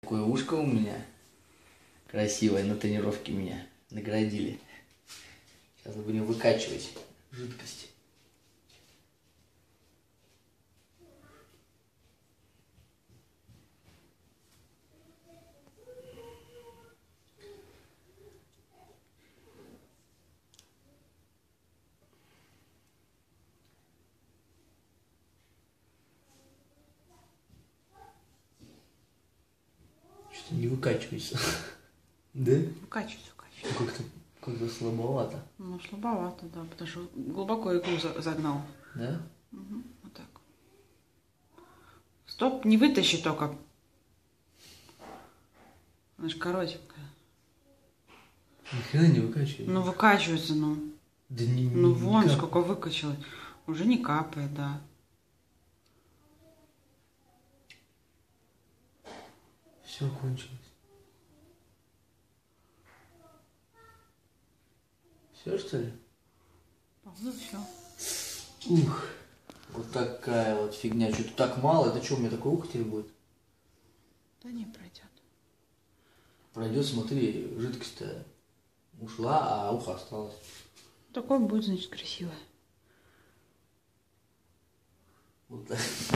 Такое ушко у меня красивое, на тренировке меня наградили. Сейчас будем выкачивать жидкость. Что-то не выкачивается. Да? Выкачивается. Как-то слабовато. Ну, слабовато, да, потому что глубоко иглу загнал. Да? Угу, вот так. Стоп, не вытащи только. Она же коротенькая. Ни хрена не выкачивается. Ну, выкачивается, ну. Да не, Ну, не вон капает. сколько выкачалось. Уже не капает, да. Все кончилось. Все, что ли? Ну, все. Ух. Вот такая вот фигня. Что-то так мало. Это что, у меня такой ух теперь будет? Да не пройдет. Пройдет, смотри, жидкость-то ушла, а ухо осталось. Такое будет, значит, красивое. Вот так.